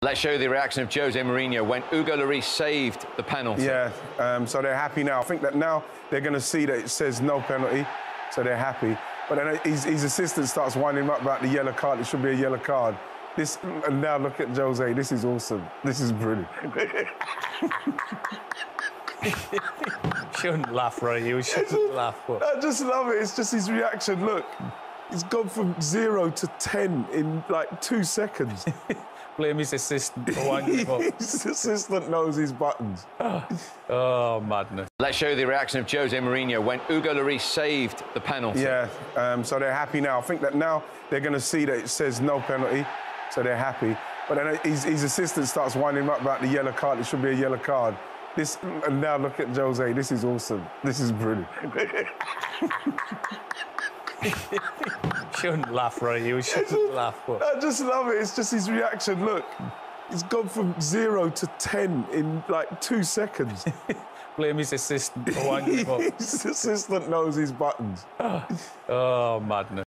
Let's show you the reaction of Jose Mourinho when Hugo Lloris saved the penalty. Yeah, so they're happy now. I think that now they're going to see that it says no penalty, so they're happy. But then his assistant starts winding him up about the yellow card. It should be a yellow card. And now look at Jose. This is awesome. This is brilliant. Shouldn't laugh, right? You shouldn't laugh. But... I just love it. It's just his reaction. Look, he's gone from 0 to 10 in like 2 seconds. Blame his assistant for winding him up. His assistant knows his buttons. Oh, madness. Let's show you the reaction of Jose Mourinho when Hugo Lloris saved the penalty. Yeah, so they're happy now. I think that now they're going to see that it says no penalty, so they're happy. But then his assistant starts winding him up about the yellow card. It should be a yellow card. And now look at Jose. This is awesome. This is brilliant. Shouldn't laugh, right? You shouldn't laugh. But... I just love it. It's just his reaction. Look, he's gone from 0 to 10 in like 2 seconds. Blame his assistant for winding him up. His assistant knows his buttons. Oh, madness.